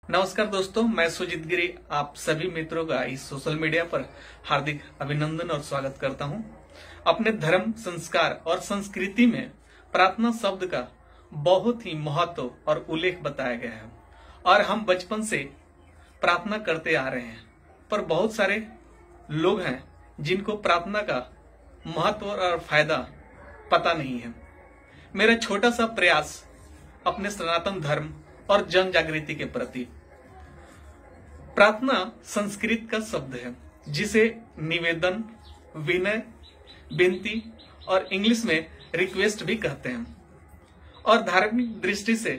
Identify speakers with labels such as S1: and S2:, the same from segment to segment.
S1: नमस्कार दोस्तों, मैं सुजीत गिरी आप सभी मित्रों का इस सोशल मीडिया पर हार्दिक अभिनंदन और स्वागत करता हूं। अपने धर्म, संस्कार और संस्कृति में प्रार्थना शब्द का बहुत ही महत्व और उल्लेख बताया गया है और हम बचपन से प्रार्थना करते आ रहे हैं। पर बहुत सारे लोग हैं जिनको प्रार्थना का महत्व और फायदा पता नहीं है। मेरा छोटा सा प्रयास अपने सनातन धर्म और जन जागृति के प्रति। प्रार्थना संस्कृत का शब्द है जिसे निवेदन, विनय, विनती और इंग्लिश में रिक्वेस्ट भी कहते हैं और धार्मिक दृष्टि से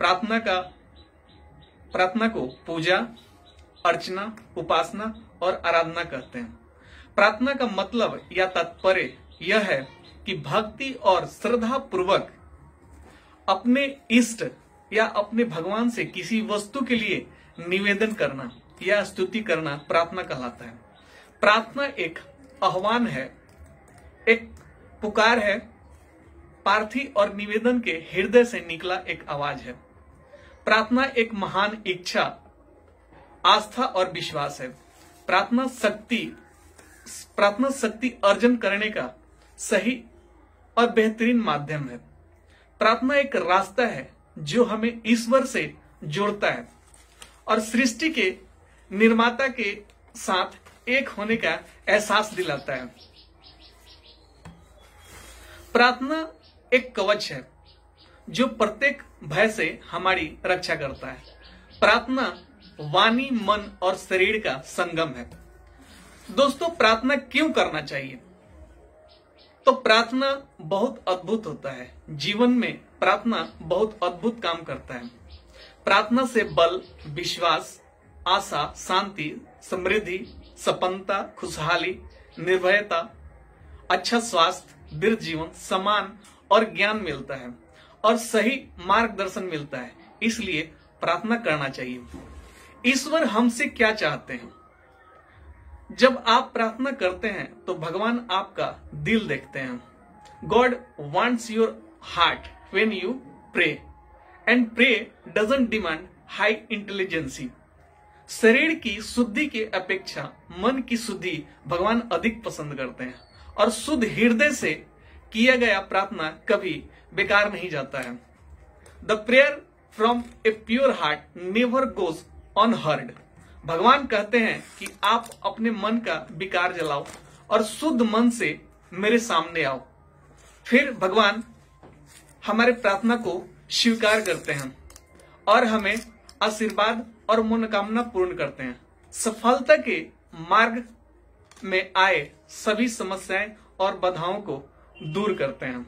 S1: प्रार्थना को पूजा, अर्चना, उपासना और आराधना कहते हैं। प्रार्थना का मतलब या तात्पर्य यह है कि भक्ति और श्रद्धा पूर्वक अपने इष्ट या अपने भगवान से किसी वस्तु के लिए निवेदन करना या स्तुति करना प्रार्थना कहलाता है। प्रार्थना एक आह्वान है, एक पुकार है, प्रार्थी और निवेदन के हृदय से निकला एक आवाज है। प्रार्थना एक महान इच्छा, आस्था और विश्वास है। प्रार्थना शक्ति अर्जन करने का सही और बेहतरीन माध्यम है। प्रार्थना एक रास्ता है जो हमें ईश्वर से जोड़ता है और सृष्टि के निर्माता के साथ एक होने का एहसास दिलाता है। प्रार्थना एक कवच है जो प्रत्येक भय से हमारी रक्षा करता है। प्रार्थना वाणी, मन और शरीर का संगम है। दोस्तों, प्रार्थना क्यों करना चाहिए? तो प्रार्थना बहुत अद्भुत होता है। जीवन में प्रार्थना बहुत अद्भुत काम करता है। प्रार्थना से बल, विश्वास, आशा, शांति, समृद्धि, सपन्नता, खुशहाली, निर्भयता, अच्छा स्वास्थ्य, दीर्घ जीवन, सम्मान और ज्ञान मिलता है और सही मार्गदर्शन मिलता है। इसलिए प्रार्थना करना चाहिए। ईश्वर हमसे क्या चाहते हैं? जब आप प्रार्थना करते हैं तो भगवान आपका दिल देखते हैं। God wants your heart when you pray and pray doesn't demand high intelligency. शरीर की शुद्धि की अपेक्षा मन की शुद्धि भगवान अधिक पसंद करते हैं और शुद्ध हृदय से किया गया प्रार्थना कभी बेकार नहीं जाता है। The prayer from a pure heart never goes unheard. भगवान कहते हैं कि आप अपने मन का विकार जलाओ और शुद्ध मन से मेरे सामने आओ। फिर भगवान हमारे प्रार्थना को स्वीकार करते हैं और हमें आशीर्वाद और मनोकामना पूर्ण करते हैं। सफलता के मार्ग में आए सभी समस्याएं और बाधाओं को दूर करते हैं।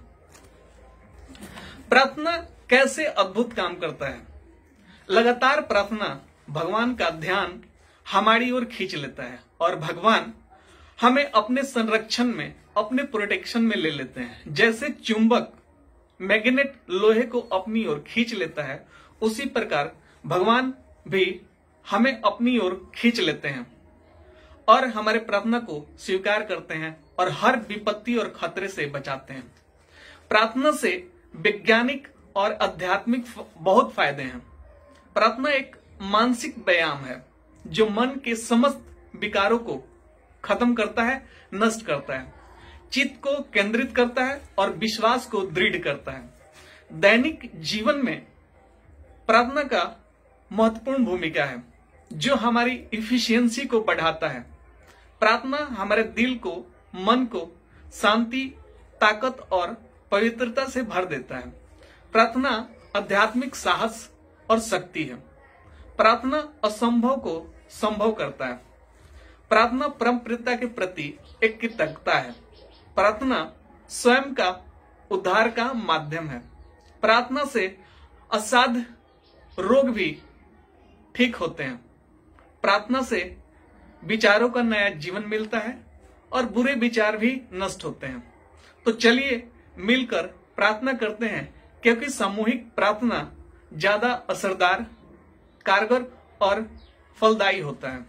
S1: प्रार्थना कैसे अद्भुत काम करता है? लगातार प्रार्थना भगवान का ध्यान हमारी ओर खींच लेता है और भगवान हमें अपने संरक्षण में, अपने प्रोटेक्शन में ले लेते हैं। जैसे चुंबक मैग्नेट लोहे को अपनी ओर खींच लेता है, उसी प्रकार भगवान भी हमें अपनी ओर खींच लेते हैं और हमारे प्रार्थना को स्वीकार करते हैं और हर विपत्ति और खतरे से बचाते हैं। प्रार्थना से वैज्ञानिक और आध्यात्मिक बहुत फायदे हैं। प्रार्थना एक मानसिक व्यायाम है जो मन के समस्त विकारों को खत्म करता है, नष्ट करता है, चित्त को केंद्रित करता है और विश्वास को दृढ़ करता है। दैनिक जीवन में प्रार्थना का महत्वपूर्ण भूमिका है जो हमारी इफिशियंसी को बढ़ाता है। प्रार्थना हमारे दिल को, मन को शांति, ताकत और पवित्रता से भर देता है। प्रार्थना आध्यात्मिक साहस और शक्ति है। प्रार्थना असंभव को संभव करता है। प्रार्थना परम पिता के प्रति एक कृतज्ञता है। प्रार्थना स्वयं का उद्धार का माध्यम है। प्रार्थना से असाध्य रोग भी ठीक होते हैं। प्रार्थना से विचारों का नया जीवन मिलता है और बुरे विचार भी नष्ट होते हैं। तो चलिए मिलकर प्रार्थना करते हैं, क्योंकि सामूहिक प्रार्थना ज्यादा असरदार, कारगर और फलदायी होता है।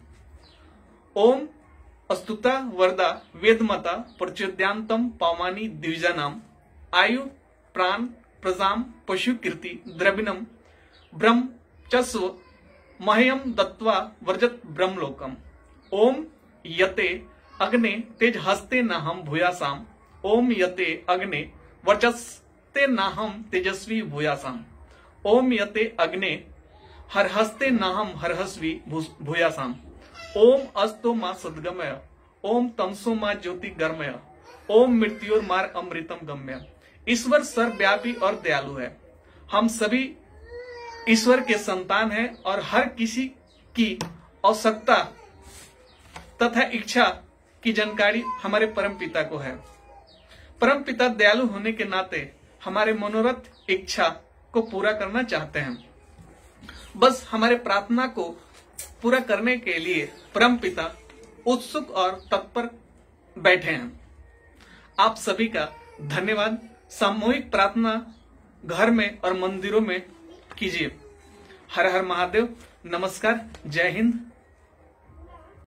S1: ओम अस्तुता वरदा वेदमता प्रचोदयांतम पावमानी द्विजानाम आयु प्राण प्रजाम पशु कीर्ति द्रविणम ब्रह्म चस्व मह्यम दत्वा व्रजत ब्रह्मलोकम। ओम यते अग्ने तेज हस्ते नाहम भूयासाम। ओम यते अग्ने वर्चस्ते नाहम तेजस्वी भूयासाम। ओम यते अग्ने हरहस्ते नाहम हरहस्वी भूयासाम। ओम अस्तो मा सद्गमय। ओम तमसो मा ज्योति गर्मय। ओम मृत्योर मार अमृतम गम्य। ईश्वर सर्वव्यापी और दयालु है। हम सभी ईश्वर के संतान हैं और हर किसी की आवश्यकता तथा इच्छा की जानकारी हमारे परम पिता को है। परम पिता दयालु होने के नाते हमारे मनोरथ इच्छा को पूरा करना चाहते हैं। बस हमारे प्रार्थना को पूरा करने के लिए परम पिता उत्सुक और तत्पर बैठे हैं। आप सभी का धन्यवाद। सामूहिक प्रार्थना घर में और मंदिरों में कीजिए। हर हर महादेव। नमस्कार। जय हिंद।